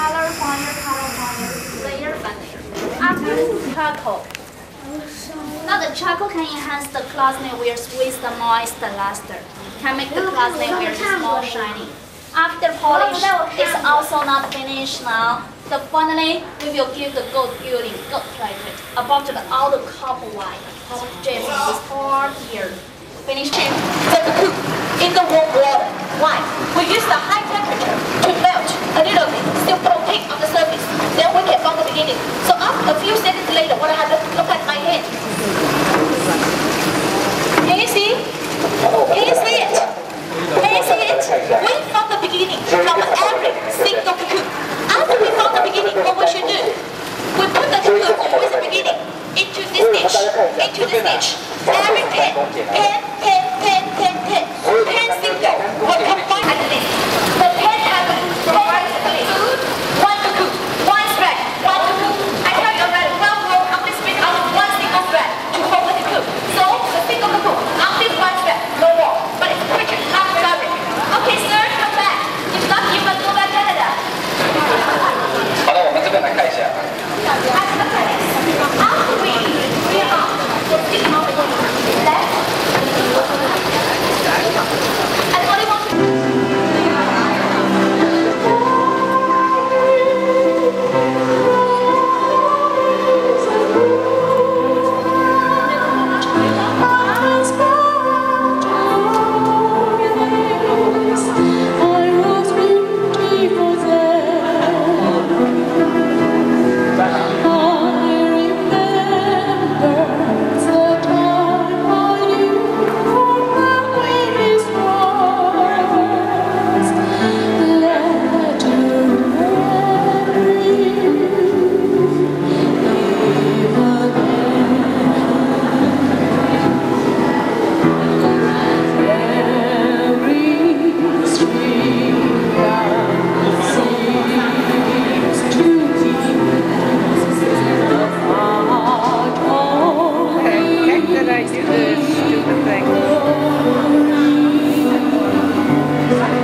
color layer by layer. After charcoal. Now the charcoal can enhance the Cloisonne wears with the moist luster. Can make the Cloisonne wears more shiny. After polish, it's also not finished now. So finally, we will give the gold gilding, gold plated, above all the copper white, copper gems in this part here. Finish the cocoon in the warm water. Why? We use the high temperature to melt a little bit, still floating on the surface. Then we can from the beginning. So after a few seconds later, when I have to look at my hand, can you see? Can you see it? Can you see it? We from the beginning, from every single cocoon. After we from the beginning, what we should do? We put the cocoon always the beginning into this niche, Every pen single will combine at least. The pen has food, one cocoon, one thread, one cocoon. I tell you already, one will complete spin out of one single thread to hold the cocoon. So the single cocoon, only one thread, no more. But it's picture, not fabric. Okay, sir, come back. If not, you must go back to Canada. 好的，我们这边来看一下。 After we are stick on the left, and only want I do this stupid thing.